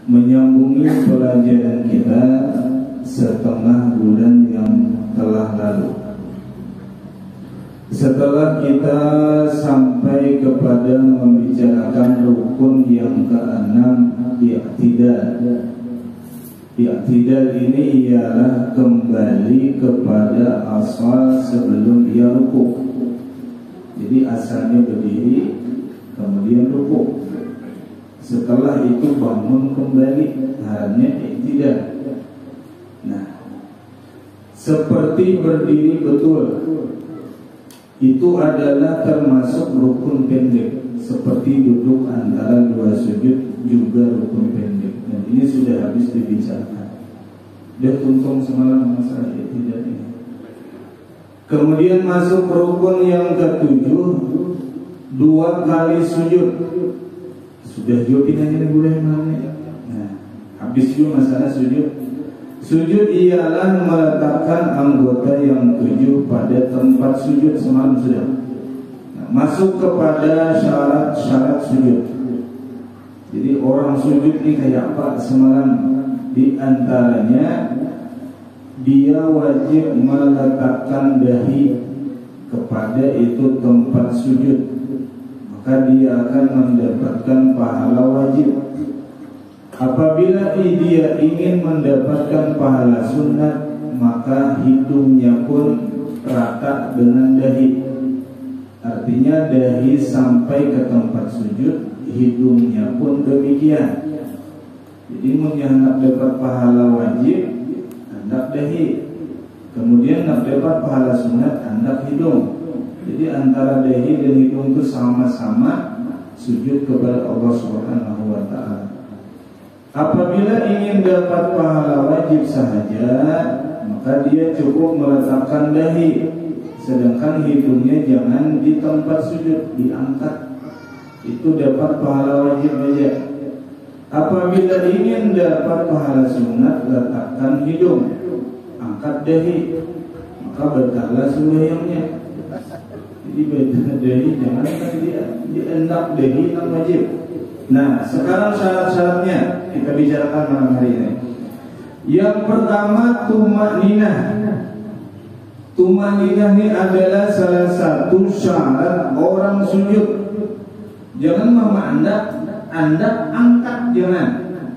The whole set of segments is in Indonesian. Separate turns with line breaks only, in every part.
menyambungi pelajaran kita setengah bulan yang telah lalu. Setelah kita sampai kepada membicarakan rukun yang keenam, i'tidal. I'tidal ini ialah kembali kepada asal sebelum dia rukuk. Jadi asalnya berdiri, kemudian rukuk. Setelah itu bangun kembali, hanya i'tidal. Nah, seperti berdiri betul, itu adalah termasuk rukun pendek. Seperti duduk antara dua sujud juga rukun pendek. Dan ini sudah habis dibicarakan. Dan untung semalam masalah i'tidal ini. Kemudian masuk rukun yang ketujuh, 2 kali sujud. Sudah jawabin aja nih boleh mana? Nah, habis juga masalah sujud. Sujud ialah meletakkan anggota yang 7 pada tempat sujud semalam sudah. Nah, masuk kepada syarat-syarat sujud. Jadi orang sujud ini kayak apa semalam? Di antaranya dia wajib meletakkan dahi kepada itu tempat sujud, maka dia akan mendapatkan pahala wajib. Apabila dia ingin mendapatkan pahala sunat, maka hidungnya pun rata dengan dahi. Artinya dahi sampai ke tempat sujud, hidungnya pun demikian. Jadi hendak dapat pahala wajib, hendak dahi. Kemudian hendak dapat pahala sunat, hendak hidung. Jadi antara dahi dan hidung itu sama-sama sujud kepada Allah Subhanahu wa ta'ala. Apabila ingin dapat pahala wajib sahaja, maka dia cukup meletakkan dahi, sedangkan hidungnya jangan di tempat sujud, diangkat. Itu dapat pahala wajib saja. Apabila ingin dapat pahala sunat, letakkan hidung, angkat dahi, maka berkala sembahyangnya. Jadi beda dahi, jangan diendak dahi yang wajib. Nah, sekarang syarat-syaratnya kita bicarakan malam hari ini. Yang pertama, tumakninah. Tumakninah ini adalah salah satu syarat orang sujud. Jangan mama anda angkat, jangan.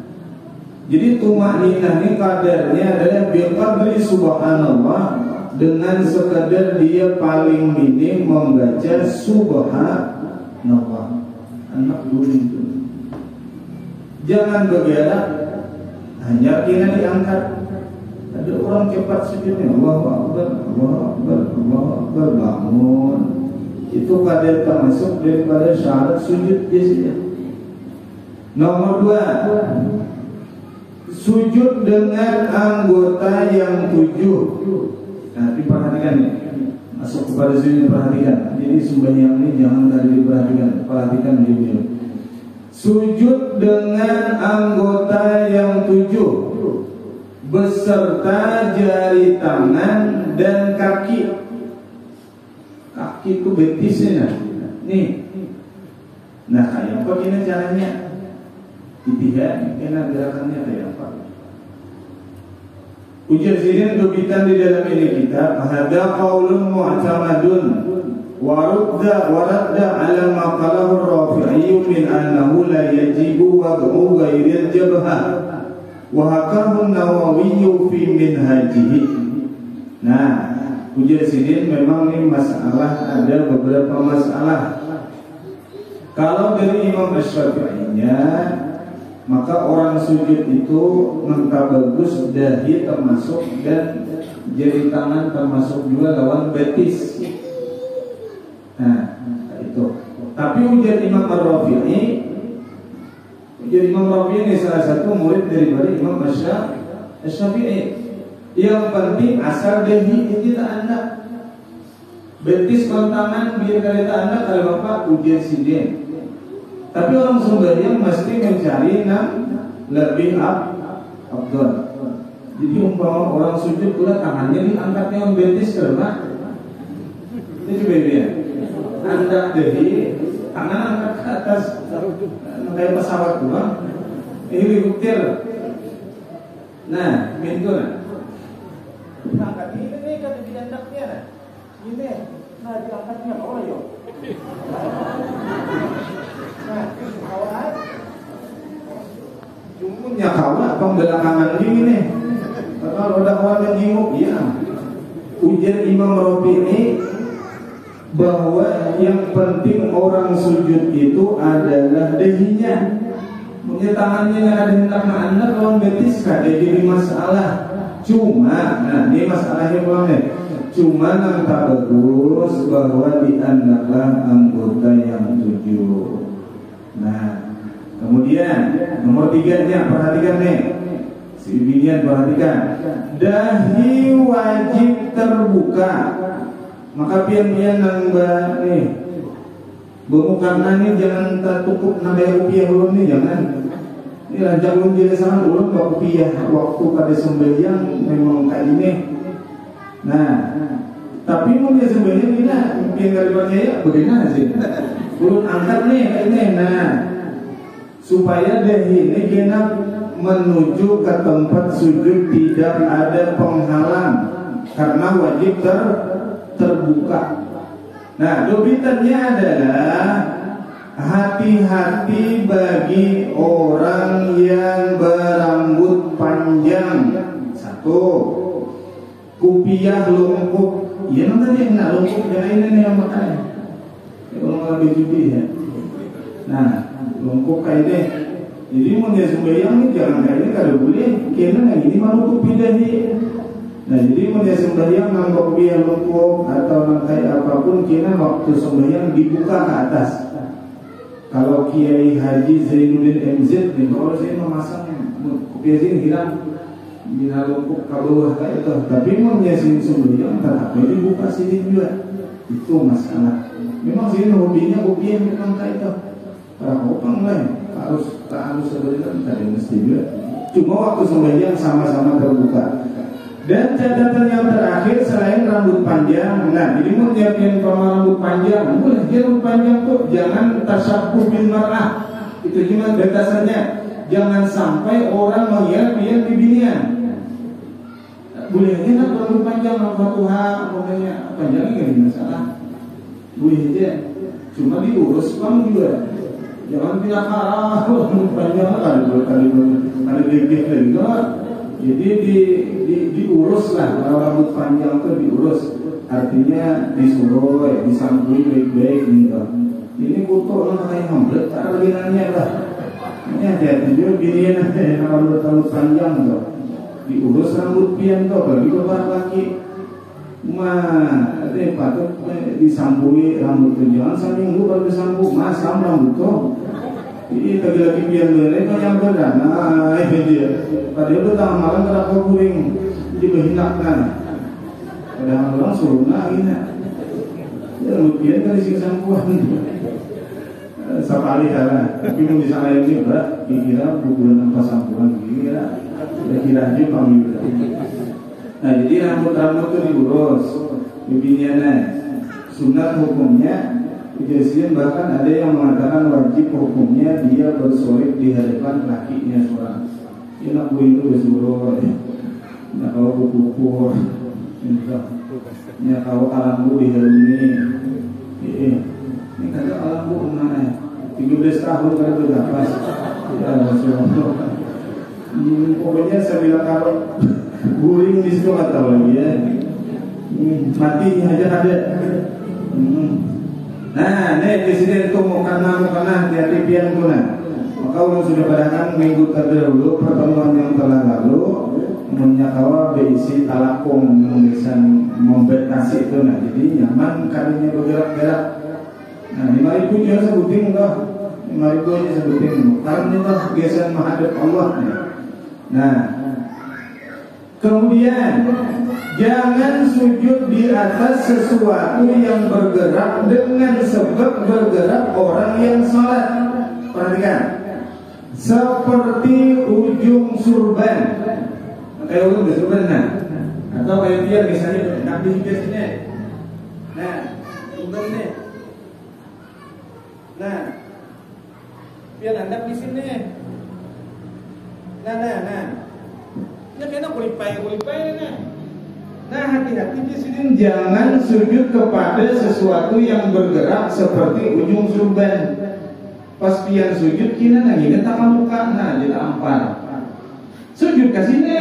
Jadi tumakninah ini kadarnya adalah biqadri subhanallah, dengan sekadar dia paling minim membaca subhanallah. Anak dulu itu. Jangan bergerak, hanya kira diangkat. Ada orang cepat sujudnya, Allahu Akbar, Allahu Akbar, Allahu Akbar, bangun. Itu kadar termasuk daripada syarat sujud biasanya. Nomor 2, sujud dengan anggota yang 7. Nah, diperhatikan ya. Masuk kepada sujud, perhatikan. Jadi sembahyang ini jangan tadi diperhatikan, perhatikan dulu. Sujud dengan anggota yang 7 beserta jari tangan dan kaki. Kaki itu betisnya. Nih. Nah, kayak apa ini caranya? Itihan, enak gerakannya kayak apa? Ujian sini berbitan di dalam ini kita. Hada qaulun mu'tamadun waradda ala ma qalahu ar-Rafi'i min annahu la yajibu wad'u ghairil jabha wa hakahu an-Nawawi fi minhajihi. Nah, ujian sini memang ini masalah, ada beberapa masalah. Kalau dari Imam Asy-Syafi'inya, maka orang sujud itu mentah bagus dahi termasuk dan jari tangan termasuk juga lawan betis. Nah, itu. Tapi ujar Imam Ar-Rafi'i, ini salah satu murid daripada Imam Asy-Syafi'i. Yang penting asal dahi tidak anda. Betis kontangan biar kalian anda kalau bapak ujian sidin. Tapi orang sembahyang mesti mencari lebih abdul. Jadi umpama orang sujud pula tangannya diangkatnya yang betis karena itu beda. Anda dahi tangan angkat ke atas kayak pesawat pulang. helikopter. Nah, itu nah.
Nah, kan ini kan diandaknya. Ini, nah diangkatnya oh yo. Nah, kawan.
Cumanya kawan pembelakangan ini. Kalau ada kawan yang jinguk, ya. Ujar Imam Rafi'i bahwa yang penting orang sujud itu adalah dahinya. Punya tangannya yang ada hendak anak lawan betis kada jadi masalah. Cuma, nah ini masalahnya boleh. Cuma yang tak bagus bahwa diandaklah anggota yang 7. Nah, kemudian nomor 3-nya perhatikan nih. Si binian perhatikan. Dahi wajib terbuka. Maka pian-pian nambah nih. Bukan nih jangan tertutup nambah rupiah belum nih jangan. Ini jangan jelasan dulu rupiah waktu pada sembahyang memang kayak ini. Nah, tapi mau dia sembahyang kita pian daripada ya bagaimana sih? Belum angkat nih kayak ini. Nah, supaya dahi ini kena menuju ke tempat sujud tidak ada penghalang karena wajib terbuka. Nah, dobitannya adalah hati-hati bagi orang yang berambut panjang. 1. Kupiah lungkup. Ya nanti yang nak lungkup jangan ini yang makan. Kalau lebih judi ya. Nah, lungkup kayak ini. Jadi mau dia sembahyang ini jangan kayak ini kalau boleh. Karena ini malu kupiah dia. Nah jadi mau dia sembahyang nangkap biar lungkup atau nangkai apapun kena waktu sembahyang dibuka ke atas. Kalau Kiai Haji Zainuddin MZ nih, kalau saya memasang kopiah ini hilang bina lungkup ke bawah kayak itu. Tapi mau dia sembahyang tetap dibuka sini juga. Itu masalah. Memang sini hobinya kopiah memang kayak itu. Orang lain harus sebenarnya tadi mesti juga. Cuma waktu sembahyang sama-sama terbuka. Dan catatan yang terakhir selain rambut panjang, nah jadi mau nyiapin rambut panjang, boleh dia rambut panjang tuh jangan tasyabuh bil mar'ah. Itu cuma batasannya. Jangan sampai orang mengira dia bibinian. Boleh aja kan rambut panjang, rambut tuha, pokoknya panjangnya nggak ada masalah. Boleh aja, cuma diurus kamu juga. Jangan tidak haram rambut panjang ada gigit lagi kan. Jadi diurus lah kalau rambut panjang itu diurus, artinya disuruh, disampui baik-baik gitu. Ini kutuk lah kayak hambret, tak ada binanya lah. Ini ada tujuh binian ada rambut panjang tuh, diurus rambut pian tuh, bagi lebar lagi. Ada patut disampui rambut tuh, jangan seminggu baru disampu, masam rambut tuh. Ini lagi pian mereka yang berat, nah ini dia. Padahal itu tengah malam kenapa kuring dibehinakkan. Padahal orang suruh ini. Ya lupian kan isi sampuan. Sekali cara, tapi mau disalahin ini berat. Dikira bukulan apa sampuan kira aja kami berat. Nah jadi rambut-rambut itu diurus. Beginiannya sunat hukumnya. Kejadian bahkan ada yang mengatakan wajib hukumnya dia bersolek di hadapan lakinya seorang. Ini aku itu bersuruh, nak kau berkukur, nak kau alamku diharuni. Ini kata alamku mana? 13 tahun kan sudah pas. Ya Rasulullah. Pokoknya saya bilang kalau guling di situ nggak tahu lagi ya. Mati aja ada. Nah, ini presiden itu mau karena hati-hati pian guna. Maka orang sudah padakan minggu terdahulu pertemuan yang telah lalu menyakawa berisi talakung menulisan membatasi itu. Nah, jadi nyaman kalinya bergerak-gerak. Nah, 5.000 juga sebutin enggak? 5.000 aja sebutin. Karena itu geser menghadap Allah. Nah, kemudian jangan sujud di atas sesuatu yang bergerak dengan sebab bergerak orang yang sholat. Perhatikan, seperti ujung surban, kayak ujung surban, nah, atau kayak dia misalnya nabi di sini, nah, surban ini, nah, biar anda di sini,
Nah. Ya kena kulipai nah.
Nah, hati-hati di sini jangan sujud kepada sesuatu yang bergerak seperti ujung surban. Pas pian sujud kina nangina tak muka, nah jadi ampar. Sujud ke sini.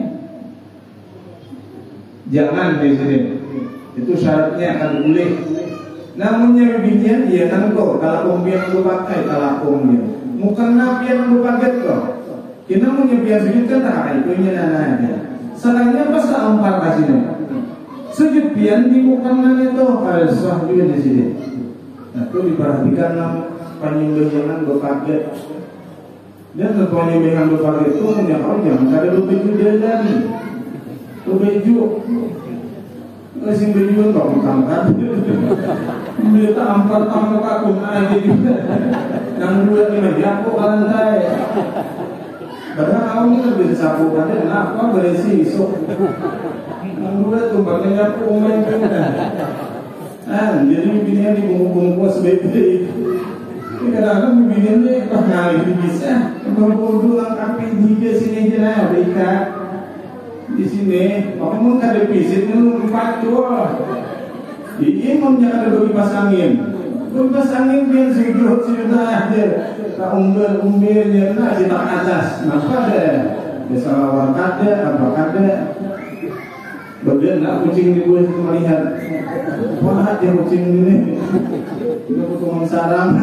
Jangan di sini. Itu syaratnya akan boleh. Namunnya bibinya dia nangko kalau pembian lu pakai kalau pembian. Muka nabian lu pakai kok. Kita mau nyebian sujud kan tak itu nyananya. Salahnya pas ampar kasih. Sujud pian di muka mana itu harus sah juga di sini. Nah, itu diperhatikan penyembelihan berpaket. Dan penyembelihan berpaket itu punya kau jangan ada lu baju dia lagi. Lu baju. Kasih baju untuk mengangkat. Dia tak ampar tamu aku aja juga. Yang dua ini aku lantai. Padahal aku ini lebih sapu pada kenapa berisi isuk. Yang dua tuh bagiannya aku main juga. Jadi bininya dibungkus-bungkus sebaik-baik. Ini kadang-kadang bininya pas ngalih bisa. Bungkus lengkapi juga sini aja lah, berikat. Di sini, kamu ada pisit itu 4 jual. Ini mau jangan ada kipas angin. Kipas angin biar sujud sudah aja. Tak umbel-umbelnya nah di tak atas. Kenapa ada? Biasa lawan kada, apa kada? Bagian nak kucing di bawah itu melihat. Wah dia kucing ini. Dia potong sarang.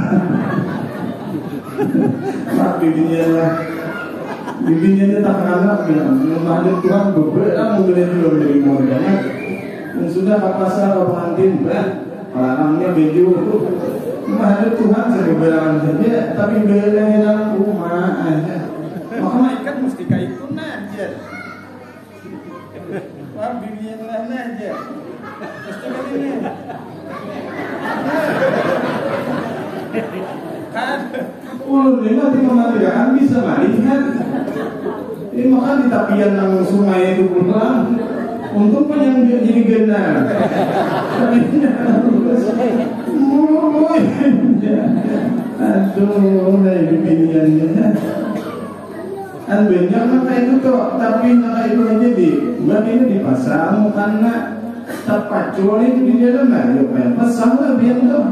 Mak bibinya lah. Bibinya tak anak bilang. Ada Tuhan beberapa mobilnya belum dari modalnya. Dan sudah ke pasar ke pengantin, larangnya baju. Ada Tuhan sebeberapa saja, tapi belanya dalam rumah aja. Maka ikan mesti kayak itu aja. Wah bibinya aja. Mesti kayak ini. Kan, ulun ini nanti mematikan bisa melihat. Ini maka di tapian nang sungai itu pulang. Untuk yang jadi benar. Aduh, dari pilihannya. Banyak maka itu tuh, tapi maka itu aja di, buat ini dipasang karena tepat cuali itu di dalam lah. Yuk, pasang lah biar tuh.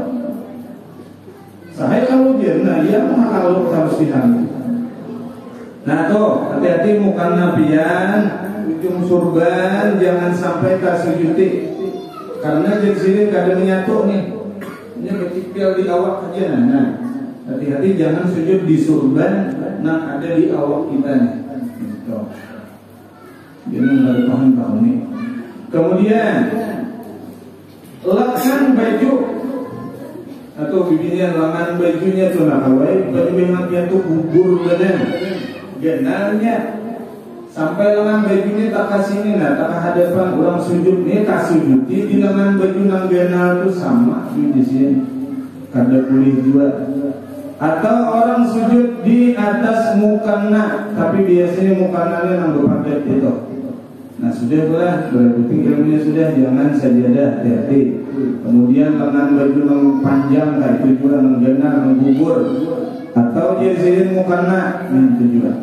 Saya kalau dia, nah dia mah kalau harus dihamil. Nah tuh, hati-hati muka nabian. Ujung surban jangan sampai kasih juti karena di sini kadang nyatu nih ini ketikal di awak aja. Nah hati-hati jangan sujud di surban yang ada di awak kita nih gitu. Jangan harus paham tahu nih. Kemudian lekan baju atau bibinya lengan bajunya tuh nak kawai baju memangnya tuh gugur badan genalnya sampai lengan bajunya tak kasih ini, nah tak hadapan orang sujud ni tak sujud di lengan baju nang genal tu sama di sini, kada boleh juga. Atau orang sujud di atas mukana, tapi biasanya mukananya nang berpaket itu. Nah sudah pula berarti ilmunya sudah jangan sajadah hati-hati. Kemudian lengan baju nang panjang, tak itu juga nang genal nang gugur. Atau dia sini mukana, itu juga.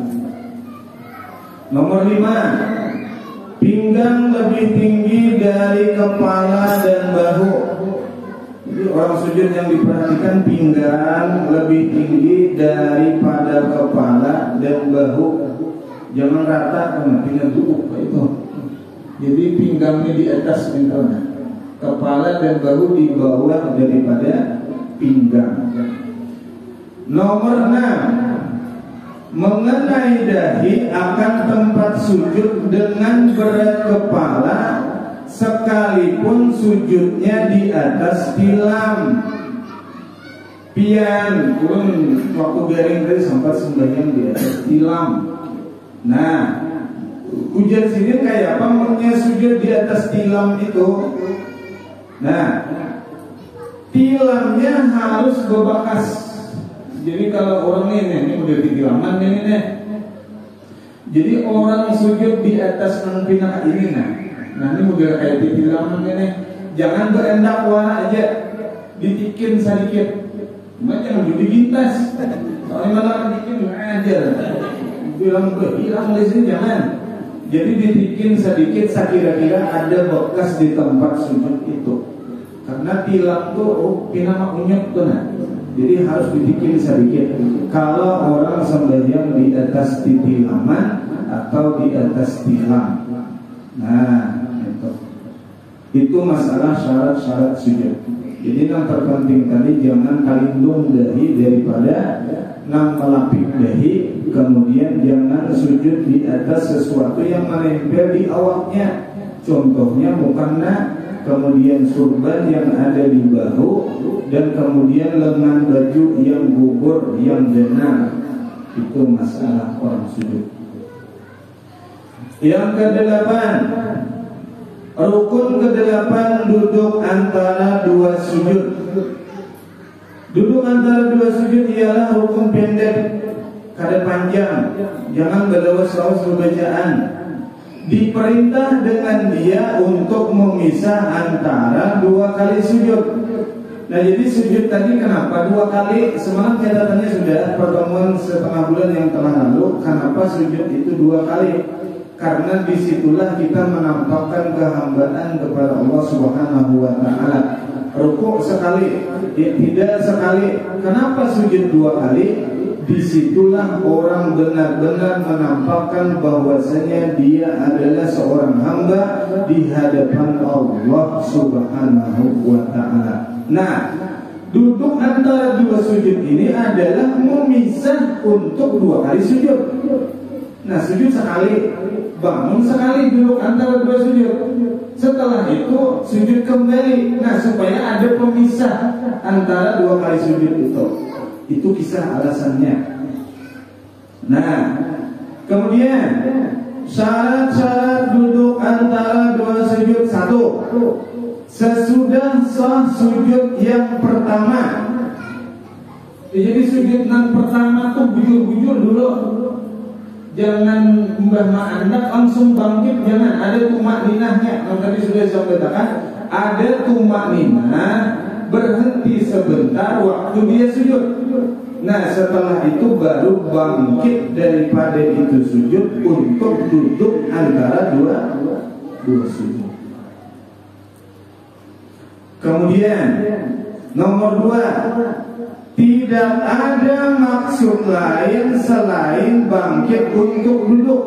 Nomor 5, pinggang lebih tinggi dari kepala dan bahu. Jadi orang sujud yang diperhatikan pinggang lebih tinggi daripada kepala dan bahu. Jangan rata karena pinggang tubuh itu. Jadi pinggangnya di atas misalnya, kepala dan bahu di bawah daripada pinggang. Nomor 6, mengenai dahi akan tempat sujud dengan berat kepala sekalipun sujudnya di atas tilam. Pian, kurang waktu garing tadi sempat sembahyang di atas tilam. Nah, ujian sini kayak apa? Maknya sujud di atas tilam itu. Nah, tilamnya harus berbekas. Jadi kalau orang ini udah tilaman ini nih. Jadi orang sujud di atas pinak ini nah ini udah kayak tilaman ini. Jangan berendak warna aja, ditikin sedikit. Jangan jadi bintas. Soalnya malah dikin aja. bilang hilang di sini jangan. Jadi dibikin sedikit sekira-kira ada bekas di tempat sujud itu. Karena tilam tuh pinama unyuk tuh nah. Jadi harus dibikin sedikit. Kalau orang sembahyang di atas titilaman atau di atas tilam. Nah, itu masalah syarat-syarat sujud. Jadi yang terpenting tadi jangan kalindung dahi daripada nang melapik dahi, kemudian jangan sujud di atas sesuatu yang menempel di awaknya. Contohnya mukena, kemudian surban yang ada di bahu, dan kemudian lengan baju yang gugur yang benar. Itu masalah orang sujud. Yang kedelapan, rukun kedelapan duduk antara dua sujud. Duduk antara dua sujud ialah rukun pendek, kada panjang, jangan berlawas-lawas bacaan. Diperintah dengan dia untuk memisah antara dua kali sujud. Nah jadi sujud tadi kenapa dua kali? Semalam catatannya sudah pertemuan setengah bulan yang telah lalu. Kenapa sujud itu dua kali? Karena disitulah kita menampakkan kehambaan kepada Allah Subhanahu wa Ta'ala. Rukuk sekali, tidak sekali. Kenapa sujud dua kali? Disitulah orang benar-benar menampakkan bahwasanya dia adalah seorang hamba di hadapan Allah Subhanahu wa Ta'ala. Nah, duduk antara dua sujud ini adalah memisah untuk dua kali sujud. Nah, sujud sekali, bangun sekali, duduk antara dua sujud. Setelah itu sujud kembali. Nah, supaya ada pemisah antara dua kali sujud itu. Itu kisah alasannya. Nah, kemudian syarat-syarat duduk antara dua sujud. Satu, sesudah sah sujud yang pertama. Jadi sujud yang pertama tuh bujur-bujur dulu. Jangan mbah anda langsung bangkit, jangan. Ada tumak ninahnya. Yang tadi sudah saya katakan, ada tumak ninah, berhenti sebentar waktu dia sujud. Nah setelah itu baru bangkit daripada itu sujud untuk duduk antara dua sujud. Kemudian nomor 2, tidak ada maksud lain selain bangkit untuk duduk.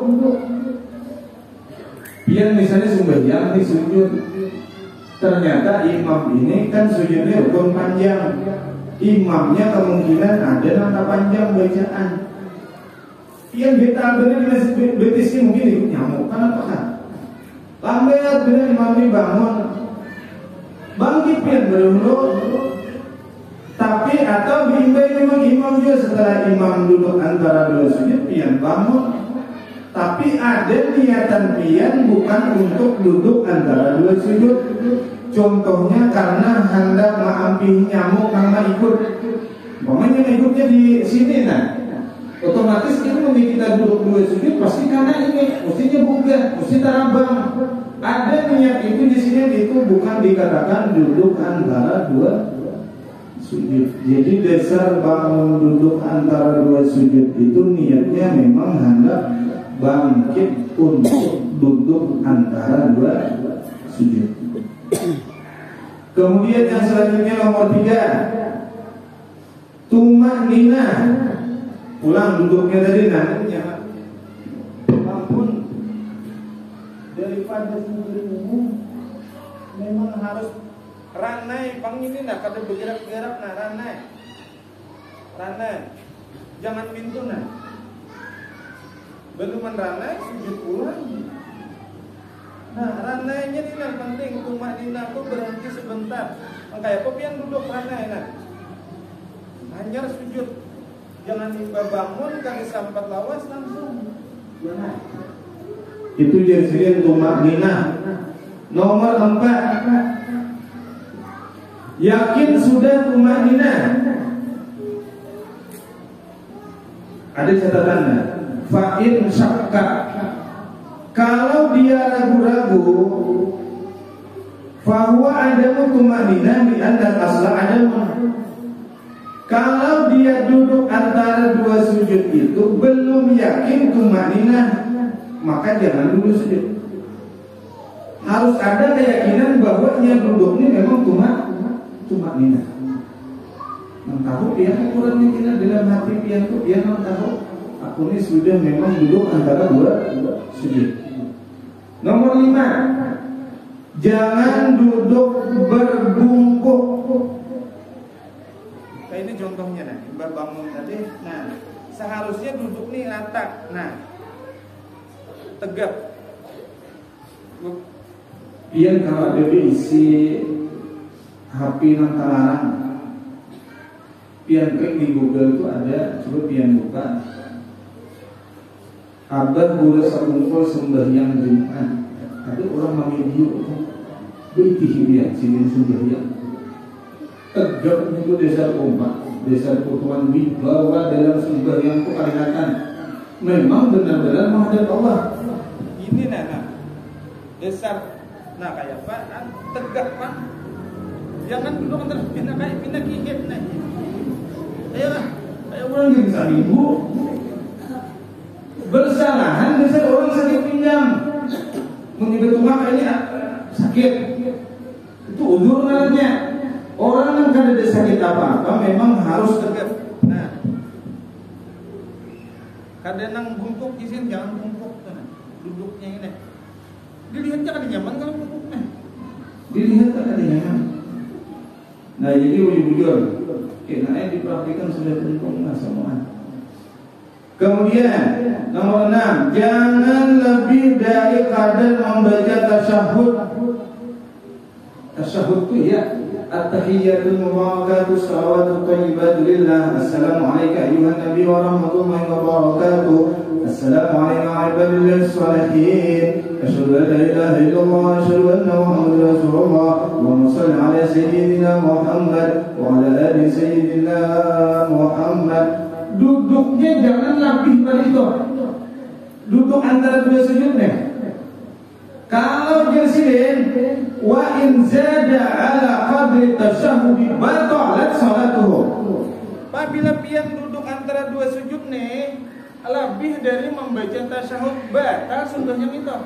Yang misalnya sembahyang di sujud, ternyata imam ini kan sujudnya rukun panjang. Imamnya kemungkinan ada nangka panjang bacaan. Yang kita benar betisnya mungkin ikut nyamuk, kan apa kan? Lambat benar imam ini bangun, bangkit pian dulu. Tapi atau bimbing memang imam juga setelah imam duduk antara dua sujud pian bangun. Tapi ada niatan pian bukan untuk duduk antara dua sujud. Contohnya karena hendak mengambil nyamuk karena ikut. Pokoknya ikutnya di sini nah. Otomatis ilmu kita duduk dua sujud pasti karena ini mestinya buka, mesti tarabang. Ada niat itu di sini itu bukan dikatakan duduk antara dua sujud. Jadi dasar bangun duduk antara dua sujud itu niatnya memang hendak bangkit untuk duduk antara dua sujud. Kemudian yang selanjutnya nomor 3, tumak ninah. Pulang duduknya tadi nantinya. Ampun, daripada sujud memang harus ranai pangini nak kada bergerak-gerak nah ranai jangan pintu nah belum ranai sujud pulang. Nah ranainya ini yang penting, tumak nina tuh berhenti sebentar. Kayak apa yang duduk ranai nah hanya sujud, jangan bangun kali sampai lawas langsung jangan. Itu jenis tumak nina. Nomor 4, yakin sudah tumanina. Ada catatannya. Fa'in syakka, kalau dia ragu-ragu, fahuwa adamu tumanina di anda asla adamu. Kalau dia duduk antara dua sujud itu belum yakin tumaninah, maka jangan dulu sujud. Harus ada keyakinan bahwa dia duduk ini memang tumaninah. Tahu dia ukuran yakinan dalam hati pian itu dia tahu aku ini sudah memang duduk antara dua sujud. Nomor 5, jangan duduk berbungkuk. Kayak ini contohnya nih, bangun tadi. Nah, seharusnya duduk nih rata. Nah, tegap. Biar kalau ada isi HP nang talarang. Pian klik di Google itu ada, coba pian buka. Abad boleh sekumpul sembahyang Jumat. Ada orang mengidiu beitihi dia sini sembahyang. Tegap itu desa kompak, desa pertemuan dibawa dalam sembahyang itu kelihatan. Memang benar-benar menghadap Allah. Ini nah, dasar. Nah kayak apa? Tegak pak. Jangan duduk antara pindah kihit nah. Ayo orang yang bisa ibu bersalahan dasar orang sakit pinggang. Menyebut tumak ini sakit. Itu udur namanya. Orang yang kada ada sakit apa-apa memang harus tegap. Nah, kada nang bungkuk di sini jangan bungkuk. Nah, duduknya ini. Dilihatnya kada nyaman kalau bungkuknya. Dilihat kada nyaman. Nah, jadi ujung-ujung kenanya dipraktikkan sudah tentu semua. Kemudian nomor 6, jangan lebih dari kadar membaca tasyahud. Tasyahud itu ya at-tahiyyatul mubarakatuh salawatut thayyibatu lillah. Assalamualaikum ayuhan nabi wa rahmatullahi wa barakatuh. Assalamualaikum warahmatullahi wabarakatuh. Asyhadu an la ilaha illallah wa asyhadu anna Muhammadar Rasulullah. Allahumma shalli ala sayyidina Muhammad wa ala ali sayyidina Muhammad. Duduknya jangan lebih dari itu. Duduk antara dua sujudnya. Kalau jersiden wa in zada ala qadri tasyahhud batalat salatuhu. Apabila pian duduk antara dua sujudnya lebih dari membaca tasyahud batal sunnahnya itu.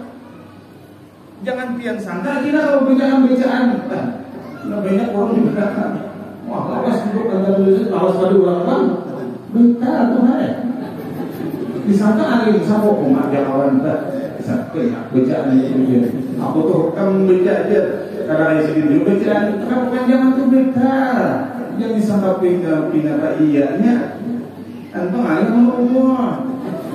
Jangan pian sangka kira kalau bacaan. Nah, banyak orang di belakang. Wah, lawas duduk antara dua sujud, lawas pada ulang kan. Batal tuh hai. Disangka alim sama umat yang kawan tak. Disangka bacaan itu. Aku tuh kamu baca aja. Karena sedih bacaan kamu panjang itu batal. Yang disangka pindah iyanya. Antum alim umur.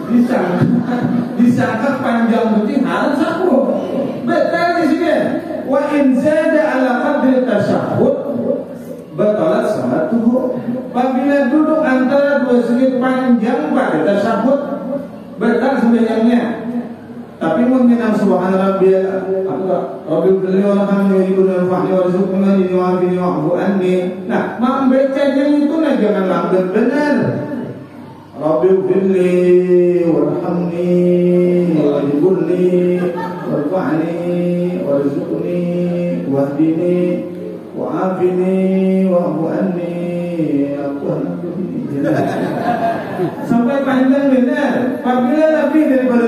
Disangka panjang berarti harus aku. Betul di sini. Wa in zada ala qadri tasyahhud batalat salatuhu. Apabila duduk antara dua sujud panjang pada tasyahud batal sembahyangnya. Tapi mun minang subhana rabbiyal rabbil a'la wa hamdihi wa rizquna wa afini wa afu anni. Nah, membacanya itu nah jangan lambat benar. Rabbil firli warhamni wajburni warfa'ni warzuqni wahdini wa'afini wa'fu anni. Sampai panjang benar. Apabila lebih daripada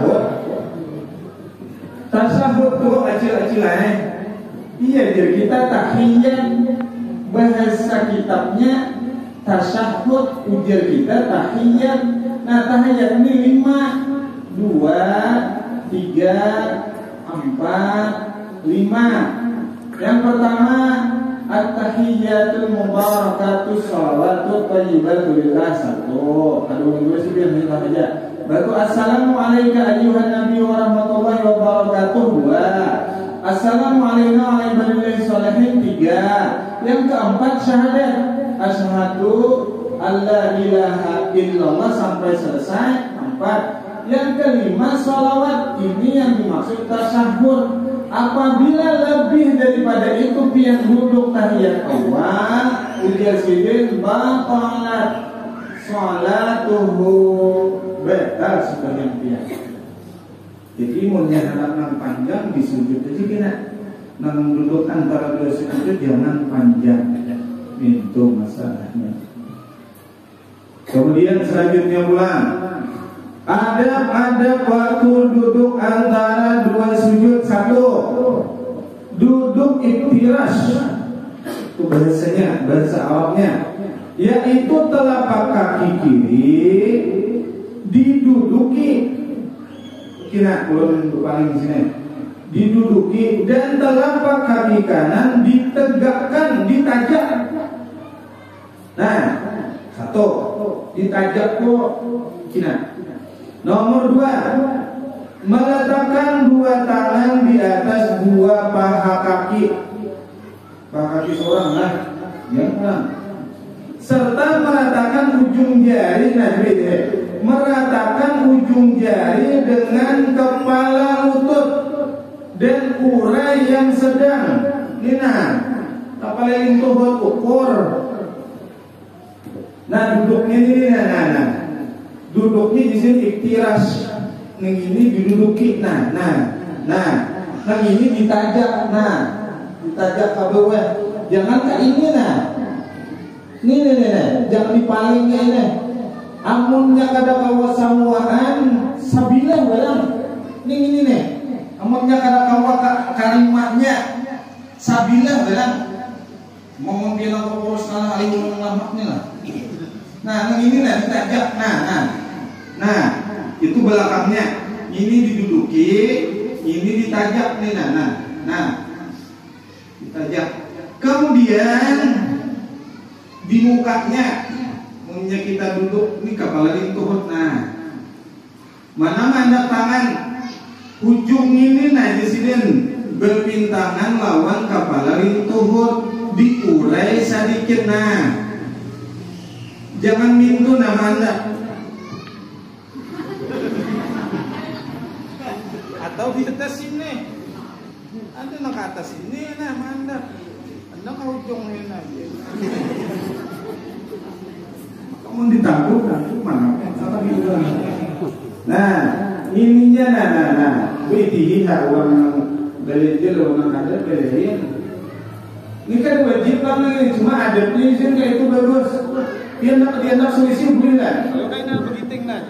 tasyahud tuh acil-acilan. Iya, jadi kita tahiyat bahasa kitabnya tasyahud, ujar kita tahiyat. Nah, tahiyat ini 5, 2, 3, 4, 5. Yang pertama at-tahiyyatul mubarakatuh salawatut thayyibatu lillah. 1. Kedua dulu sih biar kita aja. Baru assalamualaikum ayuhan nabi wa rahmatullahi wa barakatuh. 2. Assalamualaikum wa rahmatullahi sholihin. 3. Yang keempat syahadat asyhadu alla ilaha illallah sampai selesai. 4. Yang kelima sholawat. Ini yang dimaksud tasyahud. Apabila lebih daripada itu pian duduk tahiyat awal, ujar sidin batalat salatuhu, batal sebagian pian. Jadi mulnya anak nang panjang disujud aja kena. Nang duduk antara dua sujud jangan panjang. Itu masalahnya. Kemudian selanjutnya pula ada waktu duduk antara dua sujud. Satu, duduk iftirash. Itu bahasanya, bahasa Arabnya, yaitu telapak kaki kiri diduduki. Kira ulun paling di sini. Diduduki dan telapak kaki kanan ditegakkan, ditajak. Nah, satu, ditajak kok. Kira. Nomor dua, meletakkan dua tangan di atas dua paha kaki. Paha kaki seorang lah, yang enam. Serta meratakan ujung jari, meratakan ujung jari dengan kepala lutut dan urai yang sedang. Nina, kepala yang buat ukur. Nah, duduknya ini, nah. Duduknya di sini iftirash. Yang ini diduduki, nah. Yang ini ditajak, nah. Ditajak ke bawah. Jangan ke ini, nah. Nih, jangan dipalingnya ini. Amunnya kada kawa samuaan sabilah barang. Nih. Amunnya kada kawa kalimatnya sabilah barang. Ngomong dia nak urus kalah alim lamaknya lah. Nah, ini nah ditajak. Nah, itu belakangnya. Ini diduduki, ini ditajak nih. Nah. Ditajak. Kemudian di mukanya, punya kita duduk, ini kepala lingkup. Nah, mana tangan ujung ini nah di sini berpintangan lawan kepala lingkup, diurai sedikit. Nah, jangan mintu nama anda. Atau di atas sini, ada nak atas ini nama anda. Anda ke ujung ini aja. Kamu ditangguh mana? Nah, ininya nah. Wih, orang belajar orang ada belajar. Ini kan wajib lagi, cuma ada pilihan kayak itu bagus. Dia nak selisih boleh lah. Kalau kayak nak begitu aja.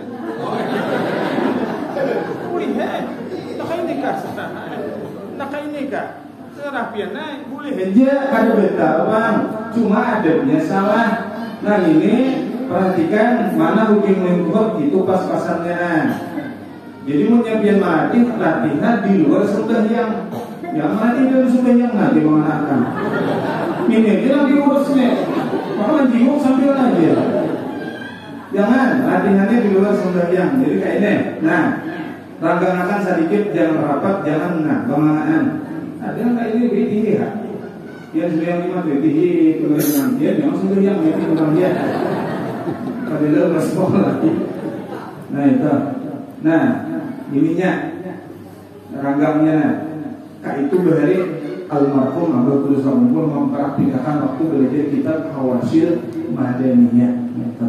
Boleh, nak kayak nikah, nak kayak nikah. Rapiannya boleh aja kada betul bang, cuma adabnya salah. Nah ini perhatikan mana ujung lingkup itu pas-pasannya. Jadi mau nyampian mati latihan di luar sembahyang. Yang mati dan sembahyang nanti mengatakan. Ini dia lagi urusnya, maka jiwa sambil aja. Jangan latihannya di luar sembahyang. Jadi kayak ini. Nah, rangga-rangga sedikit, jangan rapat, jangan bangangan. Ada yang kayak ini tinggi ya. Dia sembahyang lima tinggi, kemudian dia jangan sembahyang itu tentang dia. Padahal respon lagi. Nah itu. Nah ininya ranggangnya. Kak itu bahari almarhum Abdul Qudus Rampul mempraktikkan waktu belajar kitab Hawasil Madaniyah. Gitu.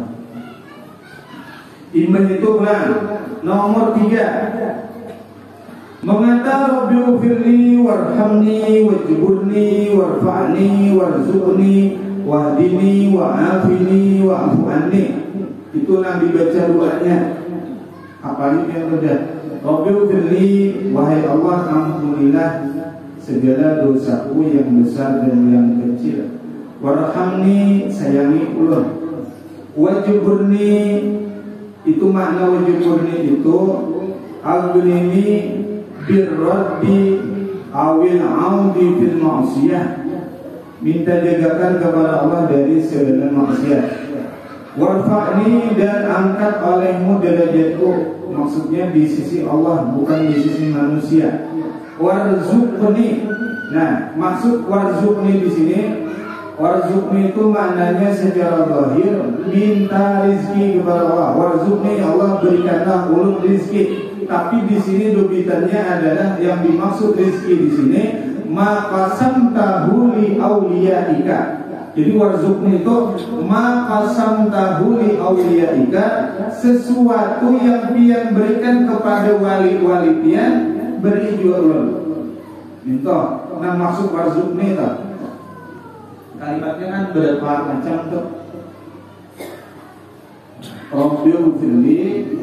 Iman itu lah. Nomor 3. Mengata Rabbi ufirli warhamni wajburni warfa'ni warzuqni wahdini wa'afini wa'afu anni. Itulah dibaca doanya. Apalagi yang udah Rabbi ufirli, wahai Allah ampunilah segala dosaku yang besar dan yang kecil. Warhamni, sayangi ulun. Wajburni, itu makna wajburni itu al-ghnini birraddi awil audi fil ma'siyah, minta jagakan kepada Allah dari segala maksiat. Warfa'ni, dan angkat olehmu derajatku, maksudnya di sisi Allah bukan di sisi manusia. Warzuqni, nah maksud warzuqni di sini, warzuqni itu maknanya secara zahir minta rizki kepada Allah. Warzuqni, Allah berikanlah ulun rizki. Tapi di sini dobitannya adalah yang dimaksud rizki di sini maqasam tahuli auliyaika. Jadi warzuqni itu maqasam tahuli auliyaika, sesuatu yang pian berikan kepada wali-wali pian beri jual. Minta. Nah maksud warzuqni itu kalimatnya kan berapa macam tuh. Rabbighfirli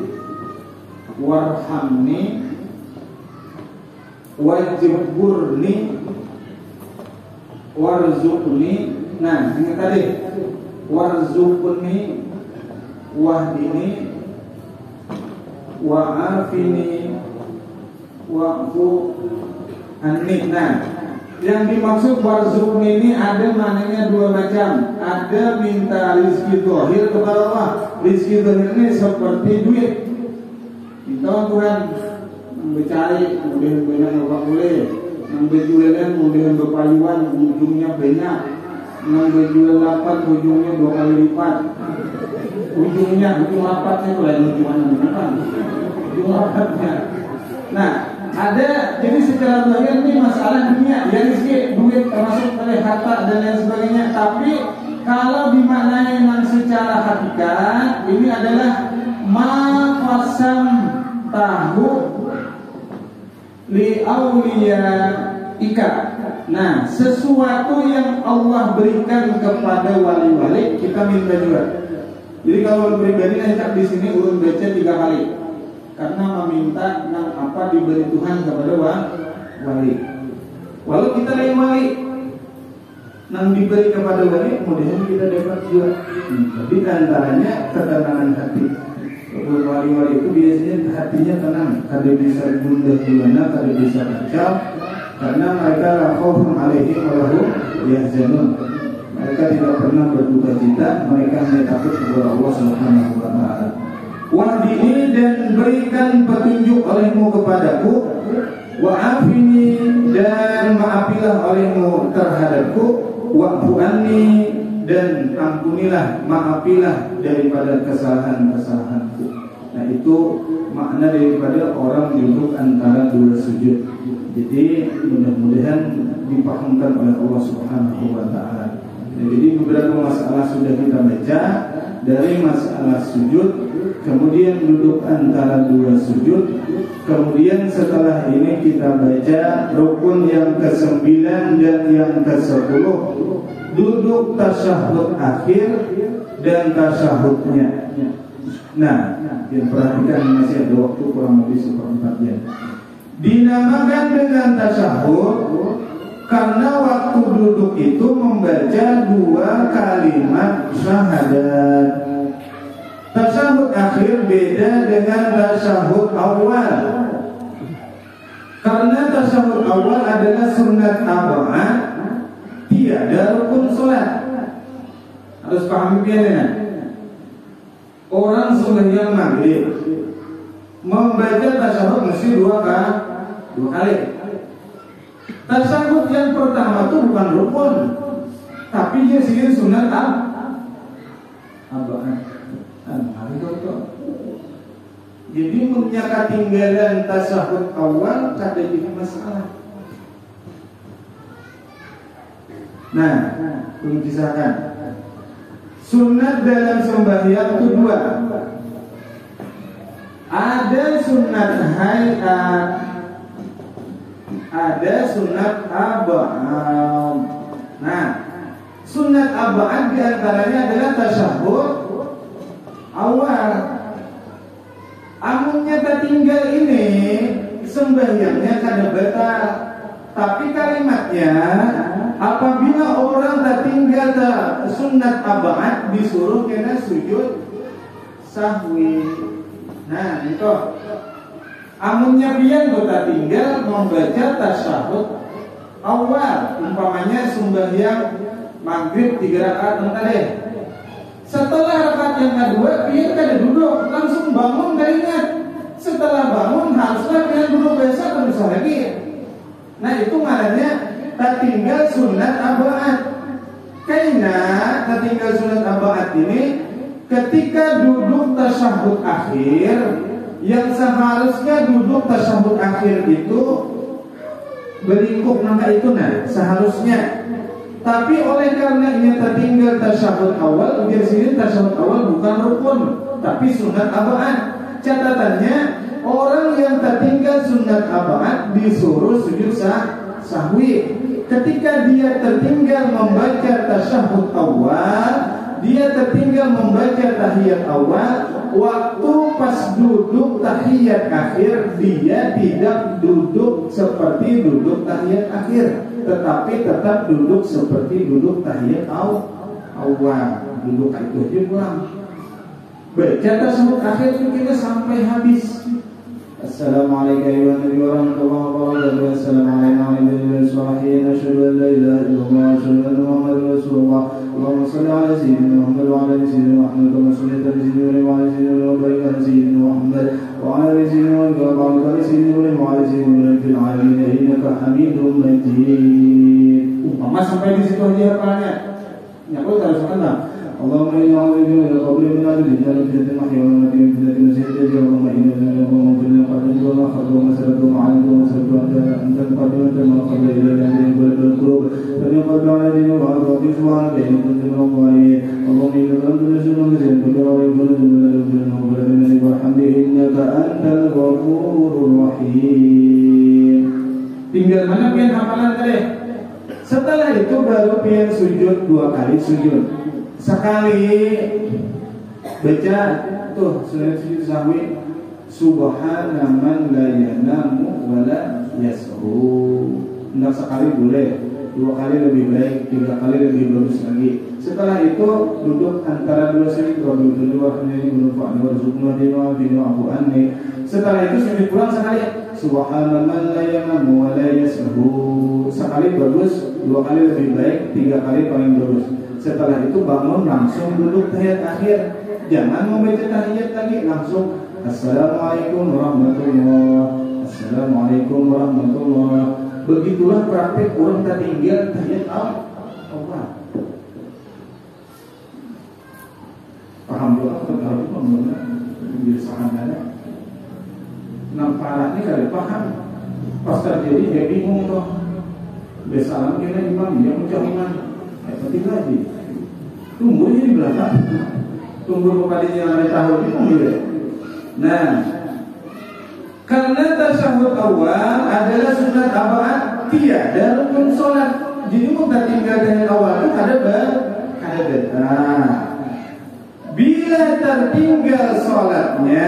warhamni wajburni warzuqni. Nah, ingat tadi warzuqni wahdini wa'afini wa'fu anni. Nah, yang dimaksud warzuqni ini ada maknanya dua macam. Ada minta rizki zahir kepada Allah. Rizki zahir ini seperti duit. Minta Tuhan mencari, kemudian banyak orang boleh, membejualan, kemudian berpayuan, ujungnya banyak, membejualan lapat, ujungnya 2 kali lipat, ujung lapatnya lain ujung lapatnya. Nah, ada, jadi secara zahir ini masalah dunia, ya rezeki, duit termasuk oleh harta dan lain sebagainya. Tapi kalau dimaknai dengan secara hakikat, ini adalah maqasam tahu li auliya ika. Nah, sesuatu yang Allah berikan kepada wali-wali kita minta juga. Jadi kalau pribadi saya di sini urun baca 3 kali karena meminta apa diberi Tuhan kepada wali. Walau kita lain wali, yang diberi kepada wali, kemudian kita dapat juga. Tapi antaranya ketenangan hati. Wali-wali itu biasanya hatinya tenang, kada bisa gundah gulana, kada bisa kacau, karena mereka la khaufun alaihim wa lahum yahzanun. Mereka tidak pernah berduka cita, mereka hanya takut kepada Allah Subhanahu wa taala. Wahdini, dan berikan petunjuk olehmu kepadaku, wa'afini, dan maafilah olehmu terhadapku, wa'fu anni, dan ampunilah, maafilah daripada kesalahan-kesalahanku. Nah, itu makna daripada orang duduk antara 2 sujud. Jadi mudah-mudahan dipahamkan oleh Allah Subhanahu wa taala. Jadi beberapa masalah sudah kita baca, dari masalah sujud, kemudian duduk antara 2 sujud, kemudian setelah ini kita baca rukun yang ke-9 dan yang ke-10, duduk tasyahud akhir dan tasyahudnya. Nah, yang perhatikan masih ada waktu kurang lebih 1/4 jam. Dinamakan dengan tasyahud karena waktu duduk itu membaca 2 kalimat syahadat. Tasyahud akhir beda dengan tasyahud awal. Karena tasyahud awal adalah sunat arba'ah, tiada rukun sholat. Harus pahami biarnya. Orang sembahyang maghrib membaca tasyahud mesti 2 kali. Tasyahud yang pertama itu bukan rukun, tapi dia sendiri sunat arba'ah. Jadi punya ketinggalan tasyahud awal kada jadi masalah. Nah, belum disahkan. Sunat dalam sembahyang itu 2. Ada sunat hayat, ada sunat aba'ad. Nah, sunat aba'ad diantaranya adalah tasyahud awal. Amunnya tertinggal ini sembahyangnya kada batal. Tapi kalimatnya, apabila orang tertinggal sunat aba'ad disuruh kena sujud sahwi. Nah, itu. Amunnya pian kota tinggal membaca tasyahud awal, umpamanya sembahyang maghrib 3 rakaat tadi. Setelah rakaat yang kedua, pian kada duduk, langsung bangun dan ingat. Setelah bangun haruslah pian duduk biasa terus lagi. Nah, itu maknanya tertinggal sunat aba'ad. Karena tertinggal sunat aba'ad ini ketika duduk tasyahud akhir, yang seharusnya duduk tasyahud akhir itu berlingkup nangka itu seharusnya. Tapi oleh karena ini tertinggal tasyahud awal, di sini tasyahud awal bukan rukun, tapi sunat aba'ad. Catatannya, orang yang tertinggal sunat aba'ad disuruh sujud sahwi. Ketika dia tertinggal membaca tasyahud awal, dia tertinggal membaca tahiyat awal, waktu pas duduk tahiyat akhir dia tidak duduk seperti duduk tahiyat akhir, tetapi tetap duduk seperti duduk tahiyat awal. Duduk itu aja pulang. Baca tasawuf akhir itu kita sampai habis. Assalamualaikum warahmatullahi wabarakatuh. Assalamualaikum warahmatullahi wabarakatuh. Asyhadu an la ilaha illallah wa asyhadu anna Muhammadar Rasulullah. Allahumma shalli ala sayyidina Muhammad wa ala ali sayyidina Muhammad kama shallaita ala sayyidina wa ala sayyidina wa barik ala sayyidina Muhammad wa ala ali sayyidina wa barik ala sayyidina wa ala sayyidina fil alamin innaka Hamidum Majid. Umpama sampai di situ aja hafalannya. Nyakut harus kenal. Allahumma inna a'udzubika min al-qabri min al-jinn wa min al-mahya wa min al-mamati wa min al-fitnati Allahumma inna nas'aluka min kulli khairin wa khairin wa salatu wa ala wa salatu anta al-qadim wa qabla ila al-jinn wa al-qurub fa yaqad ala din wa al-qadim wa ala in kuntum mu'minin Allahumma inna anta rasulun zin wa wa wa hamdihi innaka antal ghafurur rahim. Tinggal mana pian hafalan tadi? Setelah itu baru pian sujud 2 kali sujud. Sekali baca tuh surat sujud sahwi, subhana man la yanamu wa la yashu. Enggak sekali boleh, 2 kali lebih baik, 3 kali lebih bagus lagi. Setelah itu duduk antara 2 sujud, setelah itu sujud pulang sekali, subhana man la yanamu wa la yashu. Sekali bagus, 2 kali lebih baik, 3 kali paling bagus. Setelah itu bangun langsung duduk tahiyat akhir. Jangan membaca tahiyat lagi, langsung Assalamualaikum warahmatullahi. Assalamualaikum warahmatullahi. Begitulah praktek orang tertinggal tahiyat awal. Paham doa kalau itu memang biasanya. Nampaknya kali paham. Pas terjadi dia bingung toh. Besalam kira imam dia menjauh penting lagi. Tunggu ini di belakang. Tunggu kepada yang ada tahun ini. Nah, karena tasyahud awal adalah sunat abad, tiada rukun sholat. Jadi kita tinggal dengan awal itu ada beda. Bila tertinggal sholatnya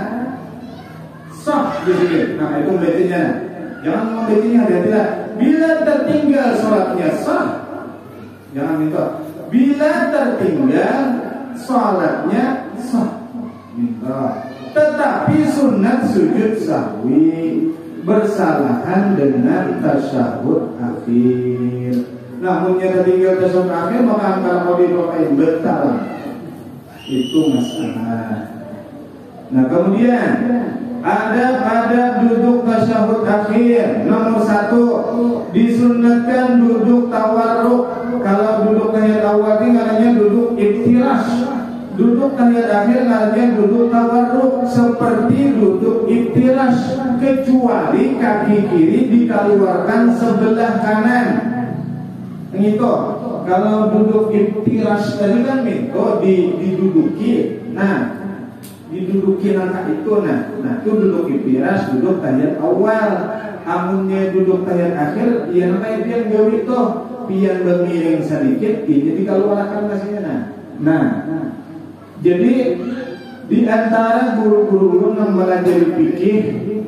sah gitu. Nah itu bacanya. Jangan membacanya hati-hati. Bila tertinggal sholatnya sah. Jangan minta. Bila tertinggal salatnya sah, minta. Tetapi sunat sujud sahwi bersalahan dengan tasyahud akhir. Namun yang tertinggal tasyahud akhir maka antara qadi rokain batal. Itu masalah. Nah kemudian ada pada duduk tasyahud akhir nomor 1 disunatkan duduk tawarruk. Kalau duduk tahiyat awal ini namanya duduk iftirash. Duduk tahiyat akhir namanya duduk tawarruk, seperti duduk iftirash, kecuali kaki kiri dikeluarkan sebelah kanan. Gitu. Kalau duduk iftirash tadi kan diduduki. Nah, diduduki langkah itu. Nah itu duduk iftirash, duduk tahiyat awal. Amunnya duduk tahiyat akhir, ya namanya pian gawi itu, pian bermiring sedikit, jadi dikeluarkan kasihnya. Nah, jadi di antara guru-guru yang mempelajari fikih,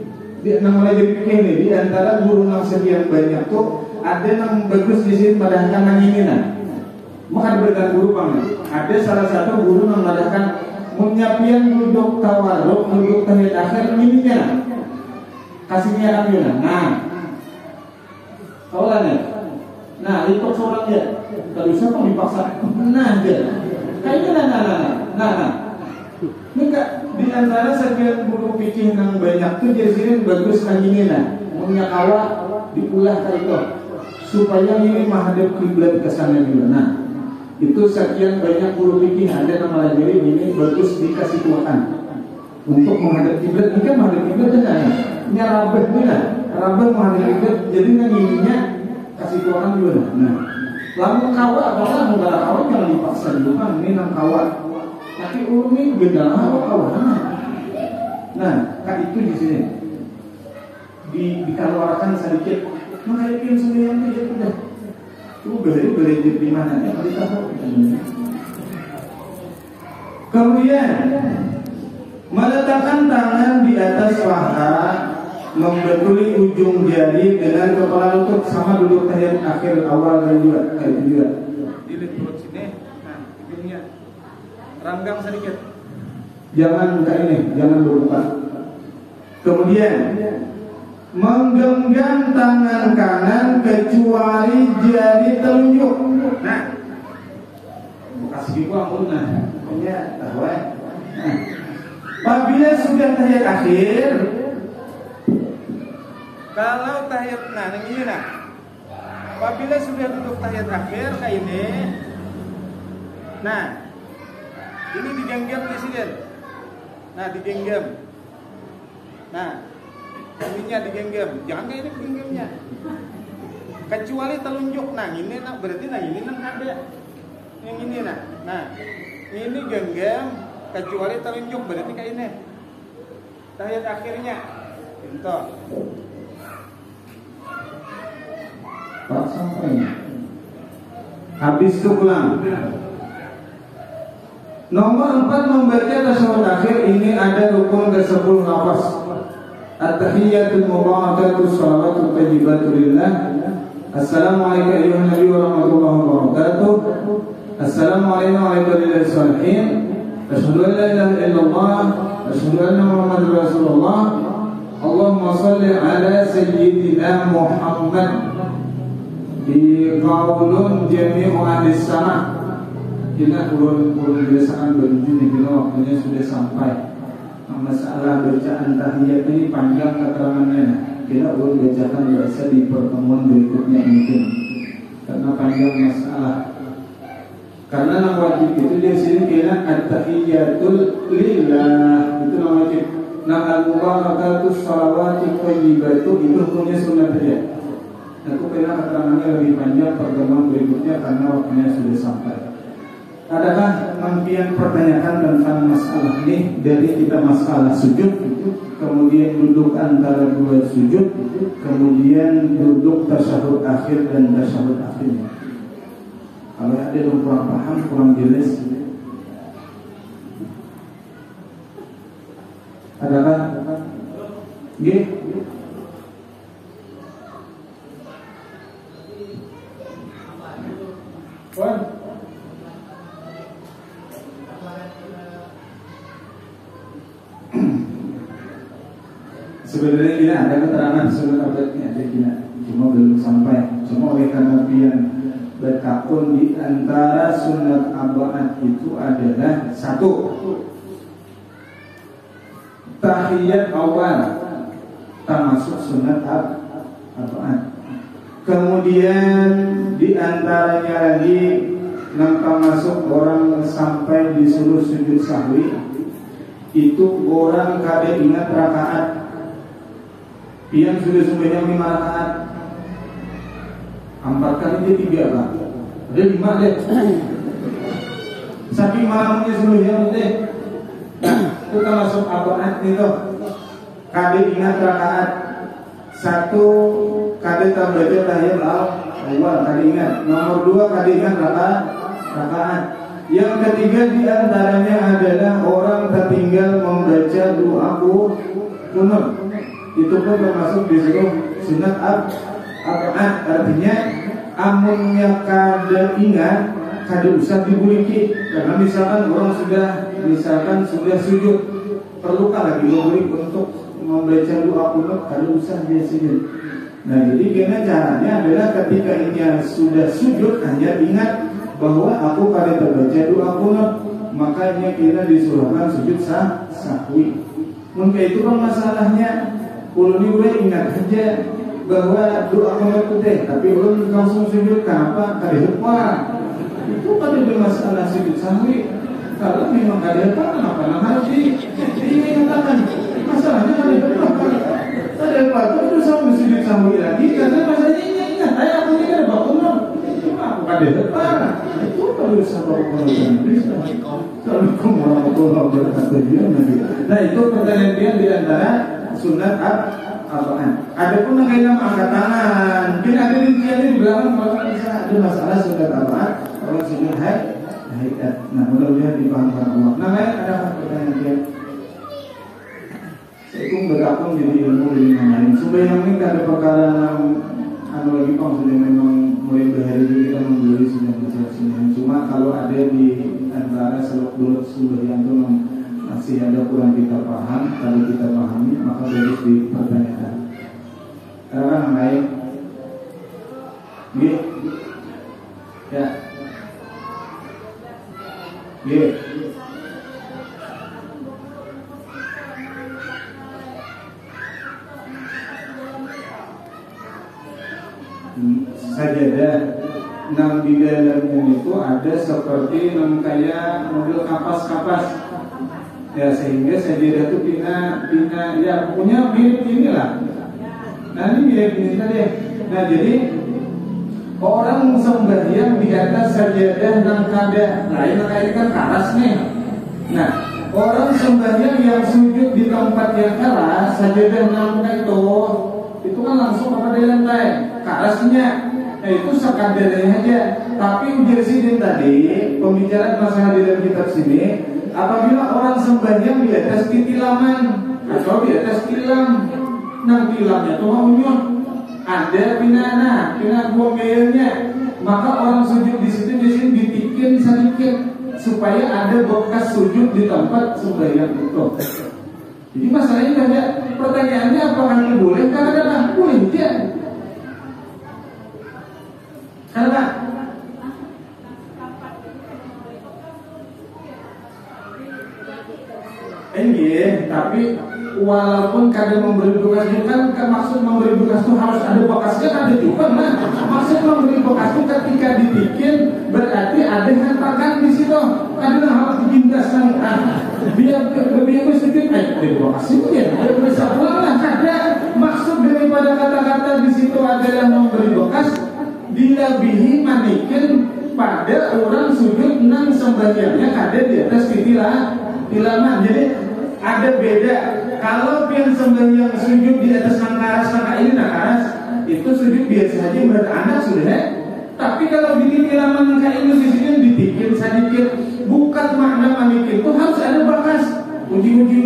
di antara guru yang sekian banyak tuh ada yang bagus di sini madahkan nanginina. Maka berkat guru panggil. Ada salah satu guru yang madahkan menyapian duduk tawarruk, duduk tahiyat akhir mininya. Kasihnya apiuna. Nah, kawalannya. Nah, ikut seorang ya. Kalau siapa dipaksa? Nah, dia. Kayaknya nah. Ini enggak di antara sekian guru fikih yang banyak tuh jadi bagus lagi nah. Punya awak diulah ke itu supaya ini menghadap kiblat ke sana juga. Nah, itu sekian banyak guru fikih ada nama lagi ini bagus dikasih Quran untuk menghadap kiblat. Ini kan menghadap kiblat kan ya. Ini rabah juga, rabah menghadap kiblat. Jadi nanginya kasih Quran juga. Nah, lalu kawat apakah negara kawat jangan dipaksa dulu kan ini nang kawat. Tapi ini beda kawat. Nah, kak itu di sini dikeluarkan sedikit. Menghadapi sendirian itu ya sudah. Itu beli di mana ya? Kita tahu. Kemudian meletakkan tangan di atas paha, membetuli ujung jari dengan kepala lutut, sama duduk tahiyat akhir awal dan juga kayak juga.
Dilihat perut sini, nah ujungnya ranggang sedikit.
Jangan kayak ini, jangan berbuka. Kemudian menggenggam tangan kanan kecuali jari telunjuk. Nah, kasih gua nah, pokoknya tahu ya. Nah, apabila sudah tahiyat akhir,
kalau tahiyat, nah ini nah, apabila sudah duduk tahiyat akhir kayak ini, nah ini digenggam di sini, nah digenggam, nah ininya digenggam, jangan kayak ini genggamnya, kecuali telunjuk, nah ini nah berarti nah ini nah ada, yang ini nah ini genggam kecuali telunjuk berarti kayak ini, tahiyat akhirnya, contoh.
Pak sampai habis itu pulang. Nomor 4 membaca tasyahud akhir, ini ada rukun ke-10 nafas. At-tahiyyatul mubarakatus shalawatut thayyibatu lillah. Assalamualaikum ayyuhan nabiy wa rahmatullahi wa barakatuh. Assalamualaikum warahmatullahi wabarakatuh. Asyhadu an la ilaha illallah, asyhadu anna Muhammadar Rasulullah. Allahumma shalli ala sayyidina Muhammad. Di qaulun jami'u ahlis sama. Kita ulun biasaan berjudi bila waktunya sudah sampai. Masalah bacaan tahiyat ini panjang keterangannya. Kita ulun bacakan biasa di pertemuan berikutnya mungkin, karena panjang masalah. Karena yang wajib itu di sini kira at-tahiyyatul lillah, itu yang wajib. Nah al-mubarakatus shalawatut thayyibatu itu hukumnya sunnah saja. Aku kira keterangannya lebih panjang pertemuan berikutnya karena waktunya sudah sampai. Adakah mampian pertanyaan tentang masalah ini? Dari kita masalah sujud, kemudian duduk antara dua sujud, kemudian duduk tasyahud akhir dan tasyahud akhirnya. Kalau ada yang kurang paham, kurang jelas, adakah? Gih? Sebenarnya kita ada keterangan surat abadnya, ada kita cuma belum sampai. Cuma oleh karena pian bertakun di antara sunat abad itu adalah satu, tahiyat awal termasuk sunat abad. Kemudian di antaranya lagi nampak masuk orang sampai disuruh sujud sahwi, itu orang kada ingat rakaat. Yang sudah sebanyak 5 rakaat, 4 kali dia 3 lah, ada 5 deh. Saking malamnya seluruhnya deh. Nah, itu termasuk abad itu. Kada ingat rakaat. 1 kada terbaca tahiyat awal, kada ingat. Nomor 2 kada ingat rakaat. Yang ketiga di antaranya adalah orang tertinggal membaca doa kunut. Itu pun termasuk disuruh sunat abad. Artinya amunnya kada ingat, kada usah dibuliki. Karena misalkan orang sudah sujud, perlukah lagi membuli untuk membaca doa kunut, kada usah dia sujud. Nah jadi gimana caranya adalah ketika ini sudah sujud, hanya ingat bahwa aku kada terbaca doa kunut, makanya kita disuruhkan sujud sahwi. Mungkin itu kan masalahnya. Ulun ini ingat saja bahwa doa kunut itu, tapi ulun langsung sujud kenapa? Kada lupa. Itu pada masalah sujud sahwi. Kalau memang kada lupa, kenapa nak haji? Ini katakan masalahnya kada lupa. Kada lupa itu sampai sujud sahwi lagi karena masalahnya ingat. Aku ini kada bawa kunut. Cuma aku kada lupa. Itu perlu sabar kunut. Assalamualaikum warahmatullahi wabarakatuh. Nah itu pertanyaan dia di antara sunat apaan? Adapun yang kaitan angkat tangan, mungkin ada di belakang kalau bisa ada masalah sunat apaan? Kalau sunat Nah, mudah-mudahan dipahamkan Allah. Nah, ada pertanyaan dia. Saya bergabung jadi ilmu dari yang lain. Sebenarnya ini ada perkara yang lagi sudah memang mulai berhari juga kita membeli sudah besar. Cuma kalau ada di antara seluk-beluk yang itu masih ada kurang kita paham, kalau kita pahami maka harus dipertanyakan. Karena yang lain, ya. Sajadah nang di dalamnya itu ada seperti nang kayak model kapas-kapas ya, sehingga sajadah itu pina ya punya mirip inilah. Nah ini mirip ini tadi. Nah jadi orang sembahyang di atas sajadah nang kada lain kayak kan keras nih. Nah orang sembahyang yang sujud di tempat yang keras sajadah nang itu kan langsung pada lantai kerasnya. Nah itu sekadarnya aja. Tapi ujar sidin tadi pembicaraan masalah di dalam kitab sini, apabila orang sembahyang di atas titilaman atau di atas tilam, nang tilamnya tuh maunya ada pina gomelnya, maka orang sujud di situ biasanya ditikin sedikit supaya ada bekas sujud di tempat sembahyang itu. Jadi masalahnya banyak. Pertanyaannya apakah itu boleh? Karena boleh dia. Karena tapi walaupun kadang memberi bekas juga kan maksud memberi bekas itu harus ada bekasnya kan ada juga. Nah, maksud memberi bekas itu ketika dibikin berarti ada hentakan di situ. Kadang harus dipindas biar lebih sedikit ada bekasnya ya. Ada bisa pulang lah. Kadang maksud daripada kata-kata di situ adalah memberi bekas dilabihi manikin pada orang sujud nang sembahyangnya kada di atas tilaman. Jadi ada beda. Kalau yang sembahyang sujud di atas nangkaras itu sujud biasa aja berarti anak sudah. Tapi kalau di tilaman nangka ini sujudnya ditikin sedikit. Bukan makna manikin itu harus ada bekas. Uji-uji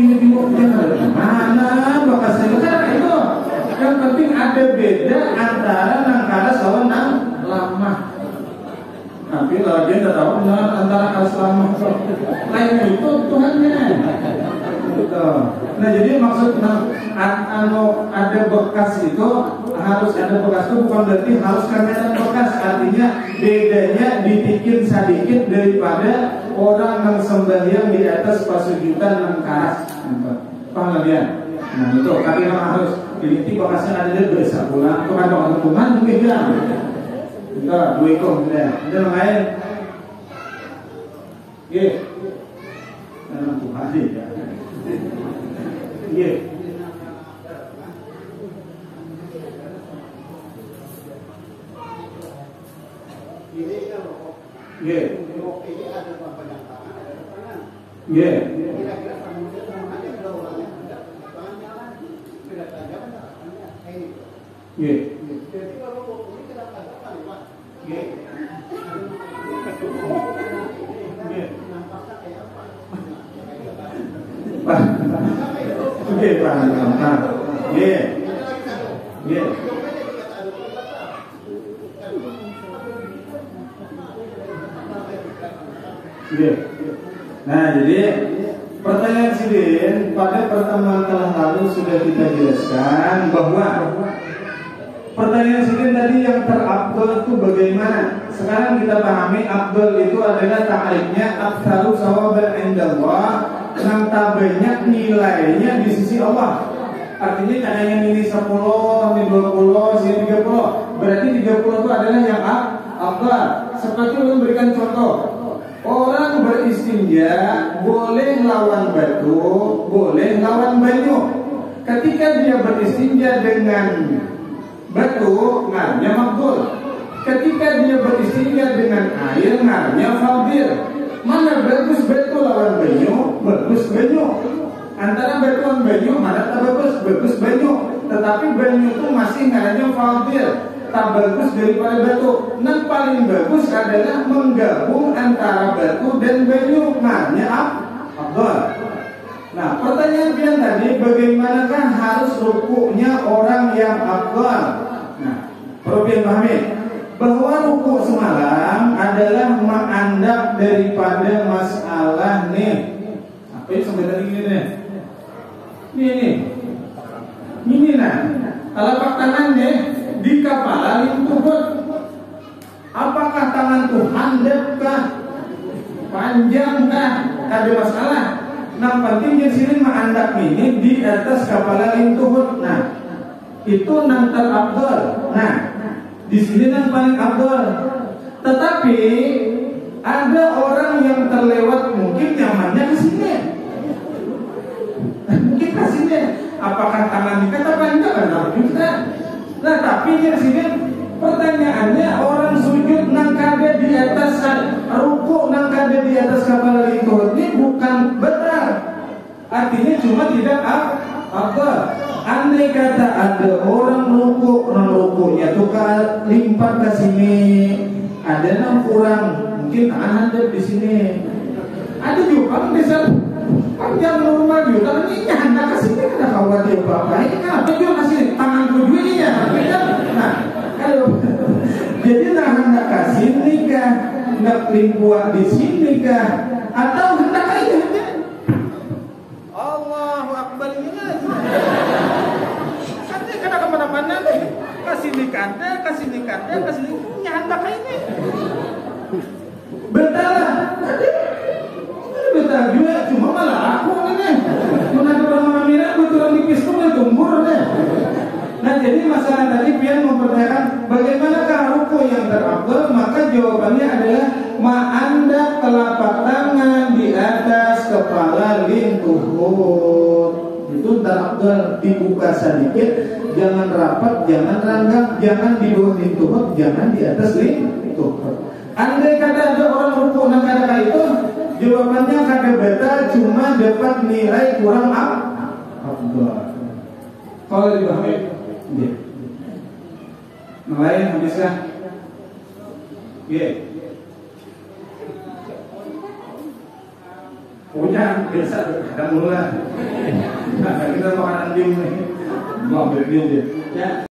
mana bekasnya karena itu. Yang penting ada beda antara nangkaras lawan nang lama. Tapi kalau dia tidak tahu antara karas lama lainnya itu Tuhannya. Nah jadi maksud ada bekas itu harus ada bekas itu bukan berarti harus kelihatan bekas. Artinya bedanya ditikin sedikit daripada orang yang sembahyang di atas pasujudan nangkaras. Paham kalian? Nah itu kalian harus diliti bekasnya ada dia bisa pulang. Itu kan orang Tuhan juga bilang. Kita dua ikut sudah. Ada yang lain? Iya. Orang Tuhan sih ya. Iya. Iya. Iya. Iya. Oke, paham. Iya. Iya. Iya. Nah, jadi pertanyaan sidin pada pertemuan telah lalu sudah kita jelaskan bahwa pertanyaan sidin tadi yang terabdul itu bagaimana? Sekarang kita pahami abdul itu adalah ta'rifnya aktsaru sawaban indallah, yang banyak nilainya di sisi Allah. Artinya kadang yang ini 10, ini 20, ini 30. Berarti 30 itu adalah yang abdul. Seperti memberikan contoh, orang beristinja boleh lawan batu, boleh lawan banyu. Ketika dia beristinja dengan batu, ngarnya makbul. Ketika dia beristinja dengan air, ngarnya fadil. Mana bagus batu lawan banyu? Bagus banyu. Antara batu lawan banyu, mana tak bagus? Bagus banyu. Tetapi banyu itu masih ngarnya fadil. tetap bagus daripada batu. Yang paling bagus adalah menggabung antara batu dan banyu. Maknanya afdal. Nah, pertanyaan kalian tadi, bagaimanakah harus rukuknya orang yang afdal? Nah, perlu kalian pahami bahwa rukuk semalam adalah mengandap daripada masalah nih. Apa yang sampai tadi gini nih? Ini nah, telapak tangan deh di kepala lingkup. Apakah tangan tuh handapkah, panjangkah? Ada masalah. Nah, pentingnya sini mengandap ini di atas kepala lingkup. Nah, itu nang terabdal. Nah, di sini yang paling abdul. Tetapi ada orang yang terlewat, mungkin nyamannya ke sini. Mungkin ke sini. Apakah tangan dikata panjang atau juga? Nah, tapi di sini pertanyaannya, orang sujud nang kada di atas ruku, nang kada di atas kepala lingkup ini bukan benar. Artinya cuma tidak abdul. Andai kata ada orang rukunya tuh limpah ke sini, ada yang kurang, mungkin tangan ada di sini. Ada juga kan bisa panjang normal juga, tapi ini hendak ke sini kada khawatir apa. Ini kenapa juga ke sini? Tanganku juga ini ya. Nah, kalau jadi hendak ke sini kah? Hendak limpah di sini kah? Atau hendak aja? Allahu Akbar ini aja. Kada kemana-mana nih, kasih nikanda, nyanda kayak ini. Betul juga, cuma malah aku ini. Menang orang Mamira, betul nipis tuh tumbur deh. Nah, jadi masalah tadi pian mempertanyakan bagaimanakah ruku yang terabdal, maka jawabannya adalah ma'anda telapak tangan di atas kepala lingkup. Itu terabdal, dibuka sedikit, jangan rapat, jangan ranggang, jangan di bawah lingkup, jangan di atas lingkup. Andai kata ada orang ruku nang kada itu, jawabannya kada beta, cuma dapat nilai kurang afdal. Kalau dipahami, ya. Yang lain habislah. Ya. Punya biasa ada mula. Nah, kita makan anjing nih. Mau berdiri. Ya.